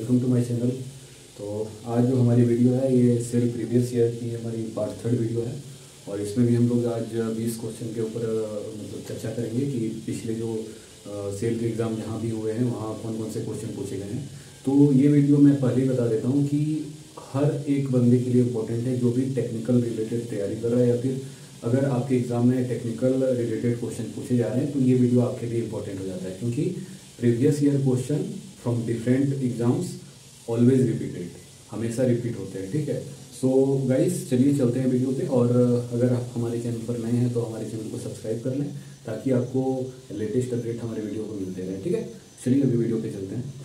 Welcome to my channel. तो आज जो हमारी वीडियो है ये सेल प्रीवियस ईयर की हमारी पार्ट 3 वीडियो है और इसमें भी हम लोग आज 20 क्वेश्चन के ऊपर मतलब चर्चा करेंगे कि पिछले जो सेल के एग्ज़ाम जहाँ भी हुए हैं वहाँ कौन कौन से क्वेश्चन पूछे गए हैं। तो ये वीडियो मैं पहले ही बता देता हूँ कि हर एक बंदे के लिए इम्पोर्टेंट है जो भी टेक्निकल रिलेटेड तैयारी कर रहा है या फिर अगर आपके एग्ज़ाम में टेक्निकल रिलेटेड क्वेश्चन पूछे जा रहे हैं तो ये वीडियो आपके लिए इम्पोर्टेंट हो जाता है, क्योंकि previous year question from different exams always repeated, हमेशा रिपीट होते हैं। ठीक है, सो गाइस चलिए चलते हैं वीडियो पे। और अगर आप हमारे चैनल पर नए हैं तो हमारे चैनल को सब्सक्राइब कर लें ताकि आपको लेटेस्ट अपडेट हमारे वीडियो को मिलते रहे। ठीक है, चलिए अभी वीडियो पे चलते हैं।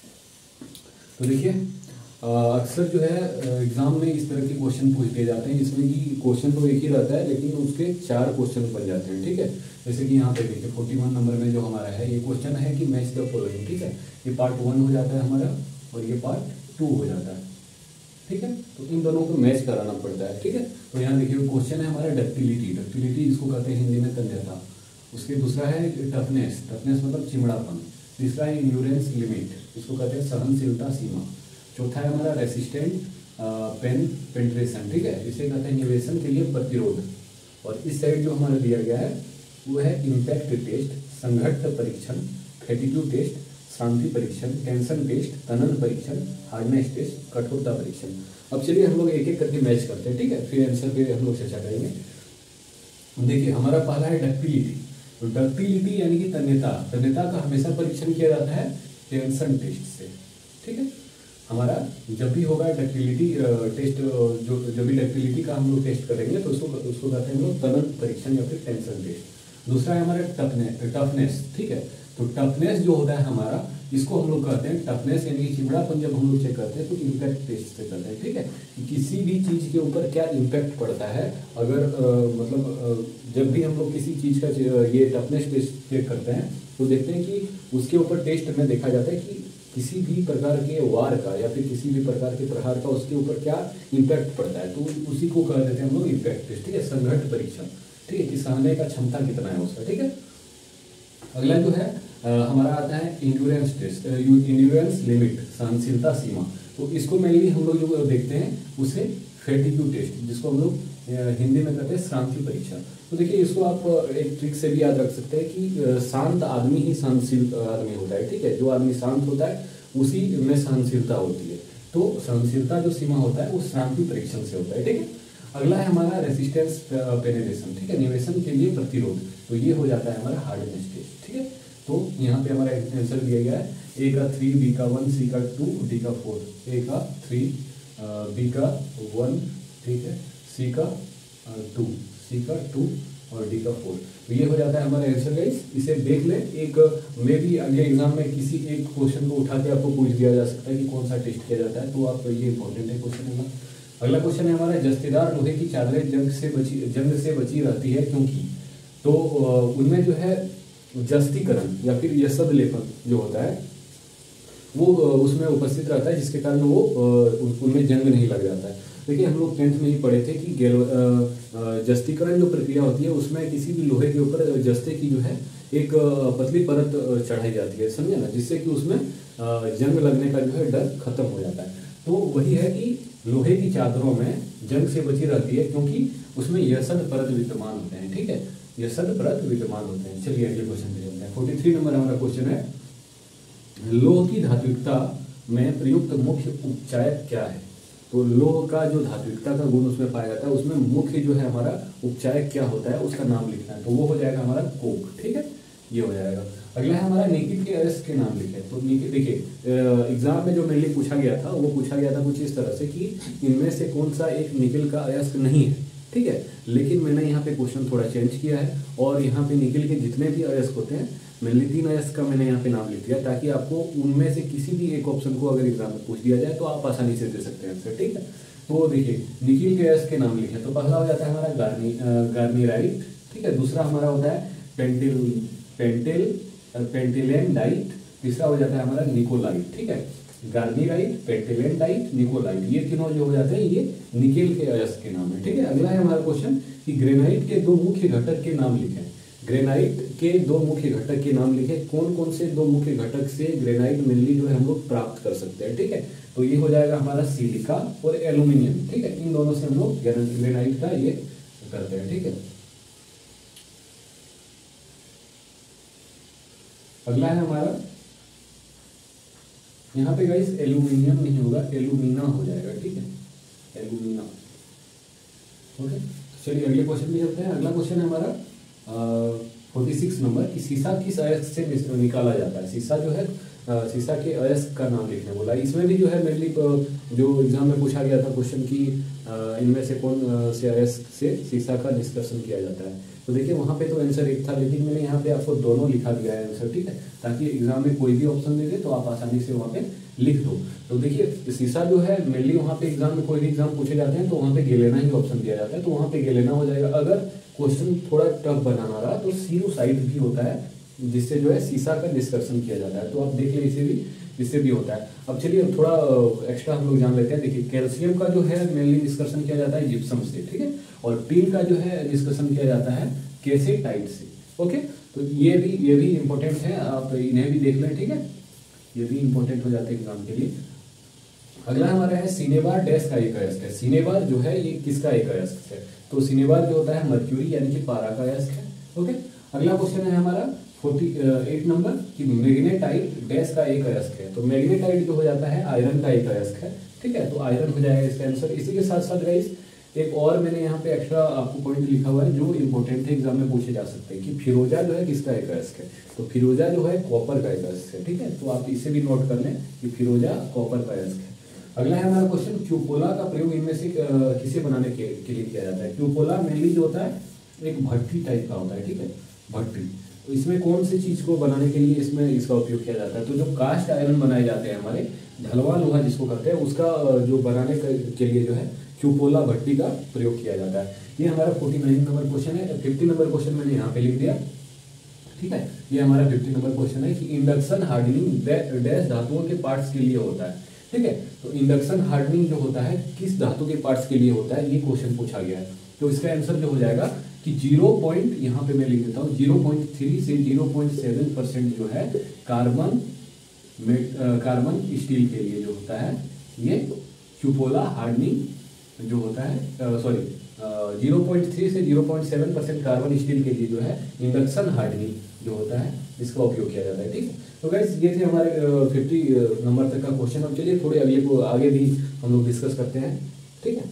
तो देखिए अक्सर जो है एग्ज़ाम में इस तरह के क्वेश्चन पूछ दिए जाते हैं जिसमें कि क्वेश्चन तो एक ही रहता है लेकिन उसके 4 क्वेश्चन बन जाते हैं। ठीक है, जैसे कि यहाँ पे देखिए 41 नंबर में जो हमारा है ये क्वेश्चन है कि मैच द फॉलोइंग। ठीक है, ये पार्ट 1 हो जाता है हमारा और ये पार्ट 2 हो जाता है। ठीक है, तो इन दोनों को मैच कराना पड़ता है। ठीक है, तो यहाँ देखिए क्वेश्चन है हमारा डक्टिलिटी। डक्टिलिटी इसको कहते हैं हिंदी में तन्यता। उसके दूसरा है टफनेस, टफनेस मतलब चिमड़ापन। तीसरा है इंड्योरेंस लिमिट, इसको कहते हैं सहनशीलता सीमा। चौथा है हमारा रेसिस्टेंट पेनिट्रेशन। ठीक है, इसे कहते हैं निवेशन के लिए प्रतिरोध। और इस साइड जो हमारा दिया गया है वो है इम्पैक्ट टेस्ट, संघट्ट परीक्षण, फैटिग्यू टेस्ट, शांति परीक्षण, टेंशन टेस्ट, तनन परीक्षण, हार्डनेस टेस्ट, कठोरता परीक्षण। अब चलिए हम लोग एक एक करके मैच करते हैं। ठीक है, फिर आंसर पे हम लोग चर्चा करेंगे। देखिए हमारा पहला है डक्टिलिटी। तो डक्टिलिटी यानी कि तन्यता, तन्यता का हमेशा परीक्षण किया जाता है टेंशन टेस्ट से। ठीक है, हमारा जब भी होगा डक्टिलिटी टेस्ट, जो जब भी डक्टिलिटी का हम लोग टेस्ट करेंगे तो उसको कहते हैं हम लोग तनन परीक्षण या फिर टेंशन टेस्ट। दूसरा है हमारा टफनेस। ठीक है, तो टफनेस जो होता है हमारा, इसको हम लोग कहते हैं टफनेस यानी कि चिमड़ापन जब हम लोग चेक करते हैं तो इम्पैक्ट टेस्ट से करते हैं। ठीक है, कि किसी भी चीज़ के ऊपर क्या इम्पैक्ट पड़ता है। अगर जब भी हम लोग किसी चीज़ का ये टफनेस टेस्ट चेक करते हैं तो देखते हैं कि उसके ऊपर टेस्ट में देखा जाता है कि किसी भी प्रकार के वार का या फिर किसी भी प्रकार के प्रहार का उसके ऊपर क्या इम्पैक्ट पड़ता है, तो उसी को कह देते हैं हम लोग इम्पैक्ट टेस्ट। ठीक है, संघट्ट परीक्षण। ठीक है, कि सहने का क्षमता कितना है उसका। ठीक है, अगला जो है हमारा आता है इंड्योरेंस टेस्ट, इंड्योरेंस लिमिट, सहनशीलता सीमा। तो इसको मेनली हम लोग जो देखते हैं उसे फैटिग्यू टेस्ट, जिसको हम लोग हिंदी में कहते हैं शांति परीक्षण। तो देखिए इसको आप एक ट्रिक से भी याद रख सकते हैं कि शांत आदमी ही सहनशील आदमी होता है। ठीक है, जो आदमी शांत होता है उसी में सहनशीलता होती है। तो सहनशीलता जो सीमा होता है वो शांति परीक्षण से होता है। ठीक है, अगला है हमारा रेसिस्टेंस पेनिट्रेशन। ठीक है, निवेशन के लिए प्रतिरोध। तो ये हो जाता है हमारा हार्डनेस टेस्ट। ठीक है, तो यहाँ पे हमारा आंसर दिया गया है ए का 3, बी का 1, सी का 2, डी का 4। ए का 3, बी का 1, ठीक है, सी का 2, सी का 2 और डी का 4। तो ये हो जाता है हमारा आंसर गाइस। इसे देख लें, एक मे भी अगले एग्जाम में किसी एक क्वेश्चन को उठा के आपको पूछ दिया जा सकता है कि कौन सा टेस्ट किया जाता है, तो आप ये इंपॉर्टेंट है क्वेश्चन है। अगला क्वेश्चन है हमारा जस्तेदार लोहे की चादरें जंग से बची रहती है क्योंकि। तो उनमें जो है जस्तीकरण या फिर यसद लेपन जो होता है वो उसमें उपस्थित रहता है, जिसके कारण वो उनमें जंग नहीं लग जाता है। देखिए हम लोग 10th में ही पढ़े थे कि जस्तीकरण जो प्रक्रिया होती है उसमें किसी भी लोहे के ऊपर जस्ते की जो है एक पतली परत चढ़ाई जाती है, समझे ना, जिससे कि उसमें जंग लगने का जो है डर खत्म हो जाता है। तो वही है कि लोहे की चादरों में जंग से बची रहती है क्योंकि उसमें यसद परत विद्यमान होते हैं। ठीक है, यसद परत विद्यमान होते हैं। चलिए अगले क्वेश्चन पे चलते हैं। 43 नंबर हमारा क्वेश्चन है लोह की धात्विकता में प्रयुक्त मुख्य उपचायक क्या है। तो लोह का जो धात्विकता का गुण उसमें पाया जाता है उसमें मुख्य जो है हमारा उपचायक क्या होता है उसका नाम लिखना है, तो वो हो जाएगा हमारा कोक। ठीक है, ये हो जाएगा। अगला है हमारा निकिल के अयस्क के नाम लिखे। तो निकिल देखिए एग्जाम में जो मेनली पूछा गया था वो पूछा गया था कुछ इस तरह से कि इनमें से कौन सा एक निकिल का अयस्क नहीं है। ठीक है, लेकिन मैंने यहाँ पे क्वेश्चन थोड़ा चेंज किया है और यहाँ पे निकिल के जितने भी अयस्क होते हैं मेनली 3 अयस्क का मैंने यहाँ पे नाम लिख दिया ताकि आपको उनमें से किसी भी एक ऑप्शन को अगर एग्जाम में पूछ दिया जाए तो आप आसानी से दे सकते हैं आंसर। ठीक है, तो देखिए निकिल के अयस्क के नाम लिखे। तो पहला हो जाता है हमारा गार्नीराइट। ठीक है, दूसरा हमारा होता है पेंटिलेंडाइट, तीसरा हो जाता है हमारा निकोलाइट। ठीक है, गार्नीराइट, पेंटिलेंडाइट, निकोलाइट, ये तीनों जो हो जाते हैं ये निकेल के अयस्क के नाम है। ठीक है, अगला है हमारा क्वेश्चन कि ग्रेनाइट के 2 मुख्य घटक के नाम लिखें। ग्रेनाइट के दो मुख्य घटक के नाम लिखे। कौन कौन से दो मुख्य घटक से ग्रेनाइट मेनली जो है हम लोग प्राप्त कर सकते हैं, ठीक है। तो ये हो जाएगा हमारा सिलिका और एल्यूमिनियम, ठीक है। इन दोनों से हम लोग ग्रेनाइट का ये करते हैं, ठीक है। अगला है हमारा, यहाँ पे गाइस एल्यूमिनियम नहीं होगा, एल्यूमिना हो जाएगा, ठीक है, एल्यूमिना। ओके, चलिए अगले क्वेश्चन में चलते हैं। अगला क्वेश्चन है हमारा 46 नंबर की सीसा किस अयस्क से निकाला जाता है। सीसा जो है सीसा के अयस्क का नाम लिखने बोला। इसमें भी जो है मेनली जो एग्जाम में पूछा गया था क्वेश्चन की इनमें से कौन से अयस्क से सीसा का निष्कर्षण किया जाता है। तो देखिए वहाँ पे तो आंसर एक था, लेकिन मैंने यहाँ पे आपको दोनों लिखा दिया है आंसर, ठीक है, ताकि एग्जाम में कोई भी ऑप्शन दे दे तो आप आसानी से वहाँ पे लिख दो। तो देखिए सीसा जो है मेनली वहाँ पे एग्जाम में कोई भी एग्जाम पूछे जाते हैं तो वहाँ पे गेलेना ही ऑप्शन दिया जाता है, तो वहाँ पे गेलेना हो जाएगा। अगर क्वेश्चन थोड़ा टफ बनाना रहा तो सीरोसाइट भी होता है, जिससे जो है सीसा का डिस्कशन किया जाता है। तो आप देख लें, इसे भी इससे भी होता है। अब चलिए थोड़ा एक्स्ट्रा हम लोग जान लेते हैं। देखिए कैल्शियम का जो है मेनली डिस्कशन किया जाता है जिप्सम से, ठीक है, और टिन का जो है डिस्कशन किया जाता है कैसेटाइट से। ओके, तो ये भी इंपॉर्टेंट है, आप इन्हें भी देख लें, ठीक है, ये भी इंपॉर्टेंट हो जाते हैं एग्जाम के लिए। अगला हमारा है सिनेबार डैश का एक अयस्क है। सिनेबार जो है ये किसका एक अयस्क है। तो सिनेबार जो होता है मर्क्यूरी यानी कि पारा का अयस्क है। ओके, अगला क्वेश्चन है हमारा 48 नंबर कि मैग्नेटाइट डैश का एक अयस्क है। तो मैग्नेटाइट जो हो जाता है आयरन का एक अयस्क है, ठीक है, तो आयरन हो जाएगा इसका आंसर। इसी के साथ साथ गाइस एक और मैंने यहाँ पे एक्स्ट्रा आपको पॉइंट लिखा हुआ है जो इंपॉर्टेंट है, एग्जाम में पूछे जा सकते हैं कि फिरोजा जो है किसका एक अयस्क है। तो फिरोजा जो है कॉपर का एक अयस्क है, ठीक है, तो आप इसे भी नोट कर लें कि फिरोजा कॉपर का अयस्क है। अगला है हमारा क्वेश्चन क्यूपोला का प्रयोग इनमें से किसे बनाने के लिए किया जाता है। क्यूपोला मेनली जो होता है एक भट्टी टाइप का होता है, ठीक है, भट्टी। तो इसमें कौन सी चीज को बनाने के लिए इसमें इसका उपयोग किया जाता है। तो जो कास्ट आयरन बनाए जाते हैं हमारे, ढलवा लोहा जिसको कहते हैं, उसका जो बनाने के लिए जो है क्यूपोला भट्टी का प्रयोग किया जाता है। ये हमारा 49 नंबर क्वेश्चन है। 50 नंबर क्वेश्चन मैंने यहाँ पे लिख दिया, ठीक है, ये हमारा 50 नंबर क्वेश्चन है कि इंडक्शन हार्डनिंग डैश धातुओं के पार्ट्स के लिए होता है, ठीक है। तो इंडक्शन हार्डनिंग जो होता है किस धातु के पार्ट्स के लिए होता है, ये क्वेश्चन पूछा गया है। तो इसका आंसर जो हो जाएगा कि 0 पॉइंट, यहाँ पे मैं लिख देता हूँ 0.3 से 0.7% जो है कार्बन स्टील के लिए जो होता है ये क्यूपोला हार्डनिंग जो होता है, 0.3 से 0.7% कार्बन स्टील के लिए जो है इंडक्शन हार्डनिंग जो होता है इसका उपयोग किया जाता है, ठीक है। तो गाइस ये थे हमारे 50 नंबर तक का क्वेश्चन। अब चलिए थोड़े अगले को आगे भी हम लोग डिस्कस करते हैं, ठीक है।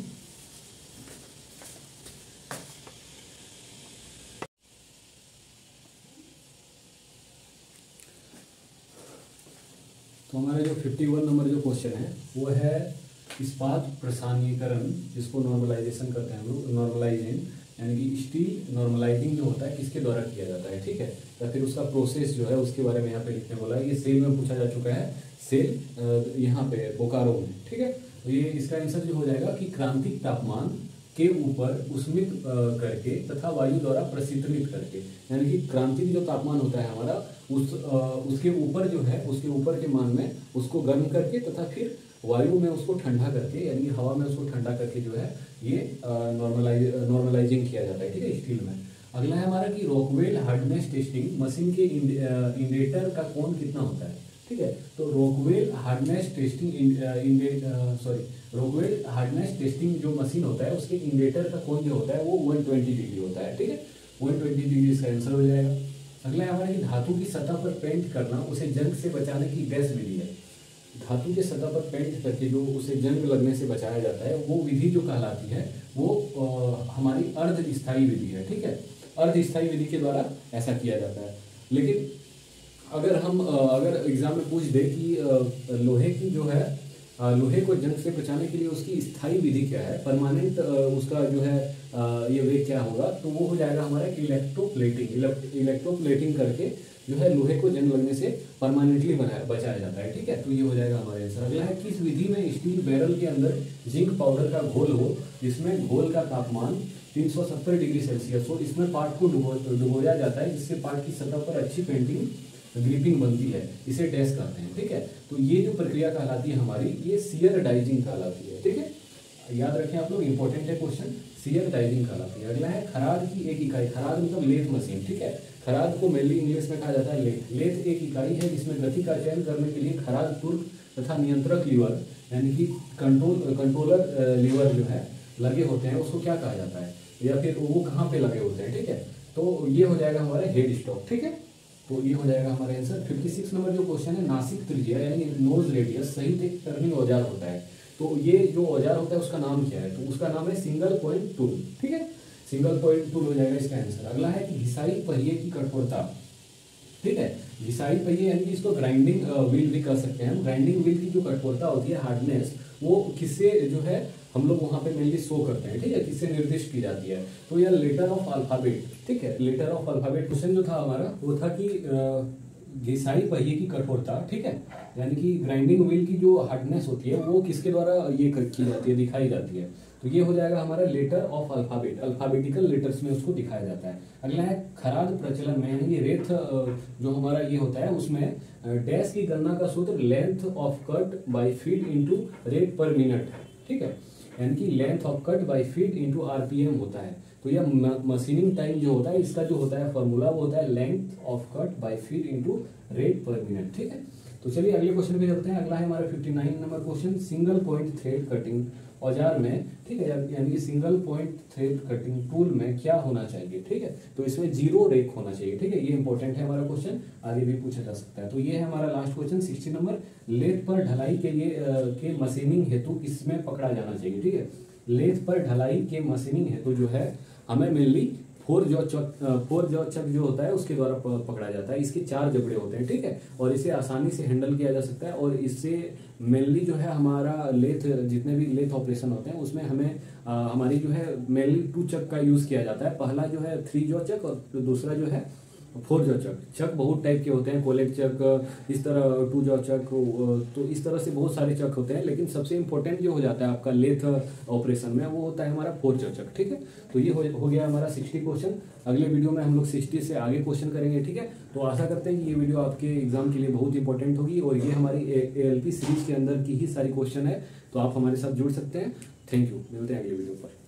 तो हमारा जो 51 नंबर जो क्वेश्चन है वो है इस्पात प्रसानीकरण, जिसको नॉर्मलाइजेशन करते हैं हम लोग, नॉर्मलाइजिंग यानी कि स्टील नॉर्मलाइजिंग जो होता है किसके द्वारा किया जाता है, ठीक है, या फिर उसका प्रोसेस जो है उसके बारे में यहाँ पे लिखने बोला है। ये सेल में पूछा जा चुका है, सेल यहाँ पे बोकारो में, ठीक है। तो ये इसका आंसर जो हो जाएगा कि क्रांतिक तापमान के ऊपर उष्मित करके तथा वायु द्वारा प्रशीतनित करके, यानी कि क्रांतिक जो तापमान होता है हमारा उसके ऊपर जो है उसके ऊपर के मान में उसको गर्म करके तथा फिर वायु में उसको ठंडा करके यानी कि हवा में उसको ठंडा करके जो है ये नॉर्मलाइजिंग किया जाता है, ठीक है, स्टील में। अगला है हमारा कि रॉकवेल हार्डनेस टेस्टिंग मशीन के इंडेटर का कोण कितना होता है, ठीक है। तो रॉकवेल हार्डनेस टेस्टिंग जो मशीन होता है उसके इंडेटर का कोण जो होता है वो 120 डिग्री होता है, ठीक है, 120 डिग्री इसका आंसर हो जाएगा। अगला है हमारा कि धातु की सतह पर पेंट करना उसे जंग से बचाने की बेस्ट विधि है। धातु के सतह पर पेंट करके जो उसे जंग लगने से बचाया जाता है वो विधि जो कहलाती है वो हमारी अर्ध स्थायी विधि है, ठीक है, अर्ध स्थायी विधि के द्वारा ऐसा किया जाता है। लेकिन अगर एग्जाम में पूछ दे कि लोहे की जो है लोहे को जंग से बचाने के लिए उसकी स्थायी विधि क्या है, परमानेंट उसका जो है ये वे क्या होगा, तो वो हो जाएगा हमारा इलेक्ट्रोप्लेटिंग करके जो है लोहे को जंग लगने से परमानेंटली बचाया जाता है, ठीक है। तो ये हो जाएगा हमारा आंसर। अगला है किस विधि में स्टील बैरल के अंदर जिंक पाउडर का घोल हो जिसमें घोल का तापमान 370 डिग्री सेल्सियस हो, इसमें पार्ट को डुबोया जाता है जिससे पार्ट की सतह पर अच्छी पेंटिंग ग्रिपिंग बनती है, इसे डैश कहते हैं, ठीक है। तो ये जो प्रक्रिया कहलाती है हमारी ये शियर डाइजिंग कहलाती है, ठीक है, याद रखें आप लोग, इंपॉर्टेंट है क्वेश्चन, शियर डाइजिंग कहलाती है। अगला है खराद की एक इकाई, खराद मतलब लेथ मशीन, ठीक है। खराद को मेनली इंग्लिश में कहा जाता है लेथ। लेथ एक इकाई है जिसमें गति का चयन करने के लिए खराद तुर्क तथा नियंत्रक लीवर यानी कि कंट्रोलर लीवर जो है लगे होते हैं, उसको क्या कहा जाता है, या फिर वो कहाँ पे लगे होते हैं, ठीक है। तो ये हो जाएगा हमारा हेड स्टॉक, ठीक है। तो ये हो जाएगा हमारा आंसर। 56 नंबर जो क्वेश्चन है, नासिक त्रिज्या यानी नोज रेडियस सहित एक टर्निंग औजार होता है। तो ये जो औजार होता है उसका नाम क्या है, तो उसका नाम है सिंगल पॉइंट टूल, ठीक है। सिंगल पॉइंट टूल हो जाएगा इसका आंसर। अगला है कि घिसाई पहिए की कठोरता, ठीक है। घिसाई पहिए यानी कि इसको ग्राइंडिंग व्हील भी कर सकते हैं हम। ग्राइंडिंग व्हील की जो कठोरता होती है, हार्डनेस, वो किससे जो है हम लोग वहां पे मेनली शो करते हैं, ठीक है, किससे निर्दिष्ट की जाती है। तो यह लेटर ऑफ अल्फाबेट, ठीक है, लेटर ऑफ अल्फाबेट क्वेश्चन जो था हमारा वो था कि घिसाई पहिए की कठोरता, ठीक है, यानी कि ग्राइंडिंग व्हील की जो हार्डनेस होती है वो किसके द्वारा ये की जाती है, दिखाई जाती है। तो ये हो जाएगा हमारा letter of alphabet, alphabetical letters में उसको दिखाया जाता है। अगला है खराद प्रचलन में, यानी रेत जो हमारा ये होता है उसमें डैश की गणना का सूत्र length of cut by feet into rate per minute, ठीक है, यानी कि length of cut by feet into RPM होता है। तो यह मशीनिंग टाइम जो होता है इसका जो होता है फॉर्मूला वो होता है length of cut by feet into rate per minute, ठीक है। तो चलिए अगले क्वेश्चन पे चलते हैं। अगला है हमारा 59 number question, single point thread cutting औजार में, ठीक है, यानी कि single point thread cutting tool में क्या होना चाहिए, ठीक है। तो इसमें 0 रेक होना चाहिए, ठीक है। ये इंपॉर्टेंट है हमारा क्वेश्चन, आगे भी पूछा जा सकता है। तो ये है हमारा लास्ट क्वेश्चन 60 नंबर, लेथ पर ढलाई के लिए के मशीनिंग हेतु किसमें पकड़ा जाना चाहिए, ठीक है। लेथ पर ढलाई के मशीनिंग हेतु जो है हमें मेनली फोर जॉ चक जो होता है उसके द्वारा पकड़ा जाता है। इसके 4 जबड़े होते हैं, ठीक है, और इसे आसानी से हैंडल किया जा सकता है। और इससे मेनली जो है हमारा लेथ, जितने भी लेथ ऑपरेशन होते हैं उसमें हमें हमारी जो है मेनली 2 चक का यूज किया जाता है। पहला जो है 3 जॉ चक और दूसरा जो है 4 जॉ चक। चक बहुत टाइप के होते हैं, कोलेट चक, इस तरह 2 जॉ चक, तो इस तरह से बहुत सारे चक होते हैं। लेकिन सबसे इंपॉर्टेंट जो हो जाता है आपका लेथ ऑपरेशन में वो होता है हमारा 4 जॉ चक, ठीक है। तो ये हो गया हमारा 60 क्वेश्चन। अगले वीडियो में हम लोग 60 से आगे क्वेश्चन करेंगे, ठीक है। तो आशा करते हैं कि ये वीडियो आपके एग्जाम के लिए बहुत इंपॉर्टेंट होगी और ये हमारी ALP सीरीज के अंदर की ही सारी क्वेश्चन है। तो आप हमारे साथ जुड़ सकते हैं। थैंक यू, मिलते हैं अगले वीडियो पर।